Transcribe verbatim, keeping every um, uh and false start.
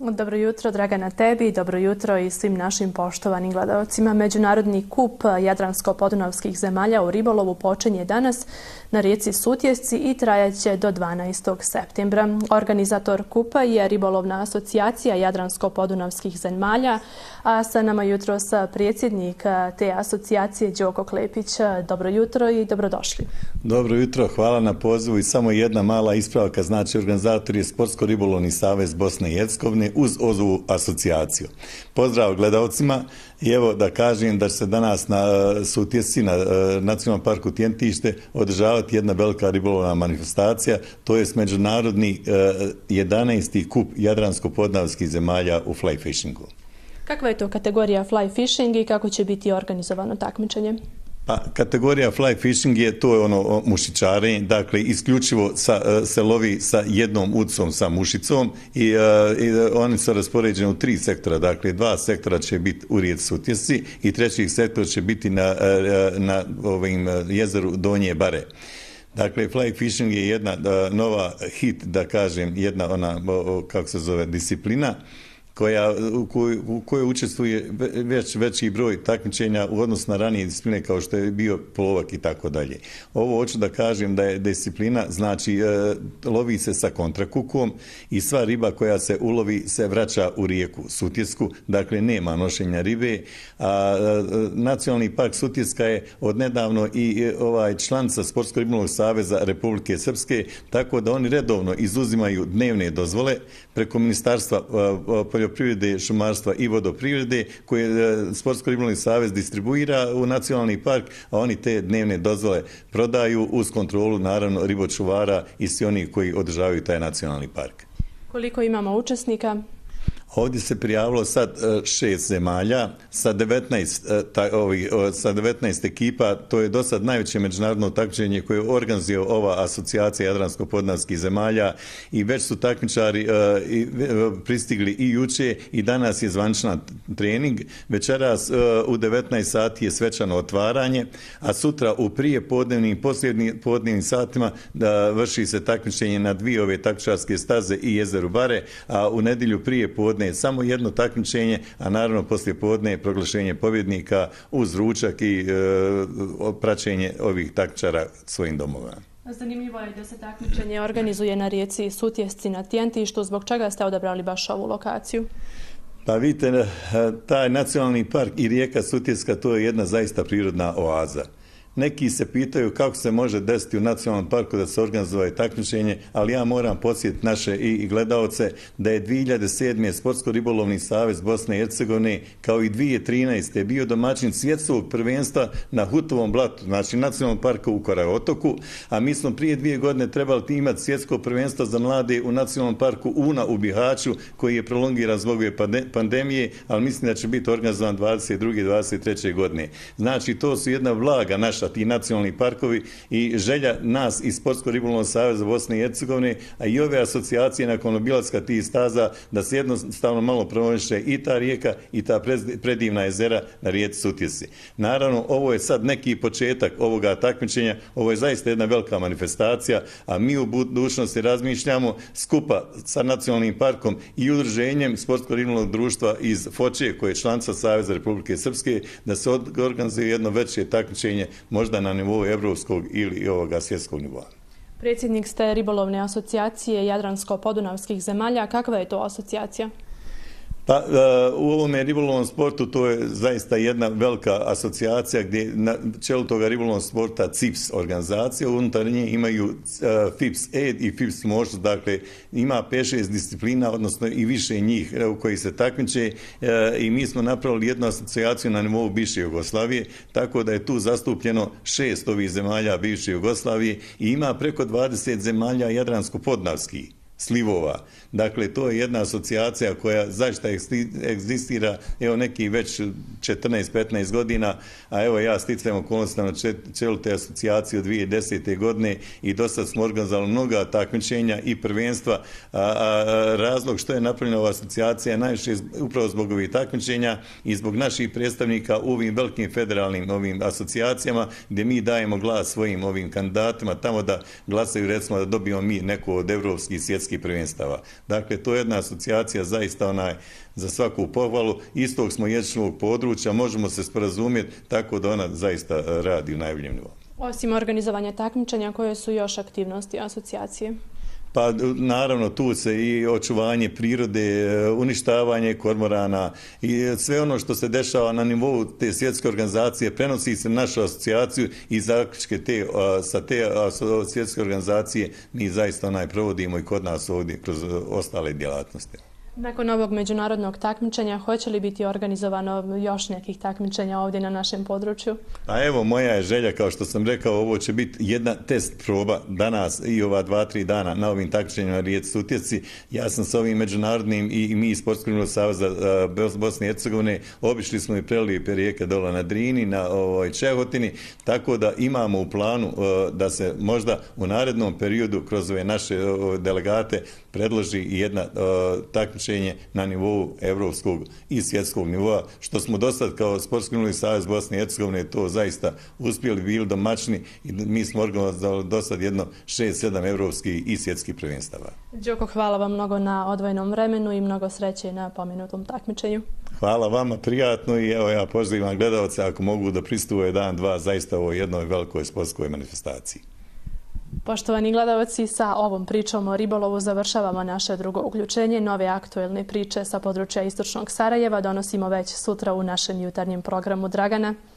Dobro jutro, Dragana, tebi, dobro jutro i svim našim poštovanim gledalcima. Međunarodni kup Jadransko-podunavskih zemalja u ribolovu počinje danas na rijeci Sutjesci i trajaće do dvanaestog septembra. Organizator kupa je Ribolovna asocijacija Jadransko-podunavskih zemalja, a sa nama jutros predsjednik te asocijacije Đoko Klepić. Dobro jutro i dobrodošli. Dobro jutro, hvala na pozivu i samo jedna mala ispravka, znači organizator je Sportsko-ribolovni savez Bosne i Hercegovine uz ovu asocijaciju. Pozdrav gledalcima i evo da kažem da će se danas na Sutjesci, na Nacionalnom parku Tjentište, održavati jedna velika ribolovna manifestacija, to je međunarodni jedanaesti kup Jadransko-podunavskih zemalja u fly fishingu. Kakva je to kategorija fly fishing i kako će biti organizovano takmičenje? Pa, kategorija fly fishing je to je ono mušičarenje, dakle isključivo sa, se lovi sa jednom udcom, sa mušicom i, i oni su raspoređeni u tri sektora, dakle dva sektora će biti u rijeci Sutjesci i treći sektor će biti na, na ovim jezeru Donje Bare. Dakle, fly fishing je jedna nova hit, da kažem, jedna ona, kako se zove, disciplina, koja, u, koj, u kojoj učestvuje već veći broj takmičenja u odnosu na ranije discipline kao što je bio polovak i tako dalje. Ovo hoću da kažem da je disciplina, znači e, lovi se sa kontrakukom i sva riba koja se ulovi se vraća u rijeku Sutjesku, dakle nema nošenja ribe, a, a Nacionalni park Sutjeska je odnedavno i e, ovaj članica Sportsko-ribolovnog saveza Republike Srpske, tako da oni redovno izuzimaju dnevne dozvole preko Ministarstva a, poljoprivrede, šumarstva i vodoprivrede koje Sportsko-ribolovni savez distribuira u Nacionalni park, a oni te dnevne dozvole prodaju uz kontrolu, naravno, ribočuvara i svi oni koji održavaju taj Nacionalni park. Koliko imamo učesnika? Ovdje se prijavilo sad šest zemalja sa devetnaest, ovi, sa devetnaest ekipa. To je do sad najveće međunarodno takmičenje koje organizuje ova asocijacija Jadransko-podunavskih zemalja i već su takmičari pristigli i juče i danas je zvaničan trening. Večeras u devetnaest sati je svečano otvaranje, a sutra u prije podnevnim i posljednjim podnevnim satima da vrši se takmičenje na dvije ove takmičarske staze i jezeru Bare, a u nedjelju prije podne samo jedno takmičenje, a naravno poslije podne proglašenje pobjednika uz ručak i e, praćenje ovih takmičara svojim domovima. Zanimljivo je da se takmičenje organizuje na rijeci Sutjesci na Tjentištu. Zbog čega ste odabrali baš ovu lokaciju? Pa vidite, taj Nacionalni park i rijeka Sutjeska to je jedna zaista prirodna oaza. Neki se pitaju kako se može desiti u Nacionalnom parku da se organizuje takmičenje, ali ja moram podsjetiti naše i gledaoce da je dvije hiljade sedme. Sportsko-ribolovni savez Bosne i Hercegovine kao i dvije hiljade trinaeste. bio domaćin svjetskog prvenstva na Hutovom blatu, znači Nacionalnom parku u Karaotoku, a mi smo prije dvije godine trebali imati svjetsko prvenstvo za mlade u Nacionalnom parku Una u Bihaću, koji je prolongiran zbog pandemije, ali mislim da će biti organizovan dvadeset druge i dvadeset treće godine. Znači, to su jedna vlaga naša, ti nacionalni parkovi i želja nas iz Sportsko-ribolovnog saveza Bosne i Hercegovine, a i ove asocijacije nakon obilaska tih staza da se jednostavno malo promoviše i ta rijeka i ta predivna jezera na rijeci Sutjesci. Naravno, ovo je sad neki početak ovoga takmičenja, ovo je zaista jedna velika manifestacija, a mi u budućnosti razmišljamo skupa sa Nacionalnim parkom i udruženjem Sportsko-ribolovnog društva iz Foče, koje je članica Saveza Republike Srpske, da se organizuje jedno veće takmičenje možda na nivou evropskog ili ovoga svjetskog nivoa. Predsjednik ste Ribolovne asocijacije Jadransko-podunavskih zemalja. Kakva je to asocijacija? Pa, u ovome ribolovnom sportu to je zaista jedna velika asocijacija gdje na čelu toga ribolovnog sporta C I P S organizacija, unutar nje imaju F I P S E D i F I P S Mošt, dakle ima pet šest disciplina, odnosno i više njih u koji se takmiče i mi smo napravili jednu asocijaciju na nivou bivše Jugoslavije, tako da je tu zastupljeno šest ovih zemalja bivše Jugoslavije i ima preko dvadeset zemalja jadransko-podunavskih slivova. Dakle, to je jedna asocijacija koja zaista egzistira evo neki već četrnaest petnaest godina, a evo ja sticajem okolnosti na čelu te asocijacije od dvije hiljade desete. godine i do sad smo organizovali mnoga takmičenja i prvenstva, a, a razlog što je napravljena ova asocijacija je najviše upravo zbog ovih takmičenja i zbog naših predstavnika u ovim velikim federalnim ovim asocijacijama gdje mi dajemo glas svojim ovim kandidatima tamo da glasaju, recimo da dobijemo mi neko od evropskih svjetskih svjetskih prvenstava. Dakle, to je jedna asocijacija zaista onaj za svaku pohvalu. Istog smo jezičnog područja, možemo se sporazumjeti tako da ona zaista radi u najboljem nivou. Osim organizovanja takmičenja, koje su još aktivnosti asocijacije? Pa naravno tu se i očuvanje prirode, uništavanje kormorana i sve ono što se dešava na nivou te svjetske organizacije prenosi se na našu asocijaciju i zaključke te, sa te svjetske organizacije mi zaista onaj provodimo i kod nas ovdje kroz ostale djelatnosti. Nakon ovog međunarodnog takmičenja, hoće li biti organizovano još nekih takmičenja ovdje na našem području? A evo, moja je želja, kao što sam rekao, ovo će biti jedna test proba danas i ova dva, tri dana na ovim takmičenjima na rijeci Sutjesci. Ja sam s ovim međunarodnim i mi iz Sportskog saveza Bosne i Hercegovine obišli smo i prelijepe rijeke dole na Drini, na ovoj Čehotini, tako da imamo u planu da se možda u narednom periodu kroz ove naše delegate predloži i jedna takmičenja na nivou evropskog i svjetskog nivoa, što smo do sad kao Sportski savez Bosne i Hercegovine to zaista uspjeli, bili domaćni i mi smo organizovali do sad jedno šest sedam evropskih i svjetskih prvenstava. Đoko, hvala vam mnogo na odvojenom vremenu i mnogo sreće na pomenutom takmičenju. Hvala vama, prijatno, i evo ja pozivam gledalce ako mogu da pristupaju dan, dva, zaista ovo jednoj velikoj sportskoj manifestaciji. Poštovani gledalci, sa ovom pričom o ribolovu završavamo naše drugo uključenje. Nove aktuelne priče sa područja istočnog Sarajeva donosimo već sutra u našem jutarnjem programu Dragana.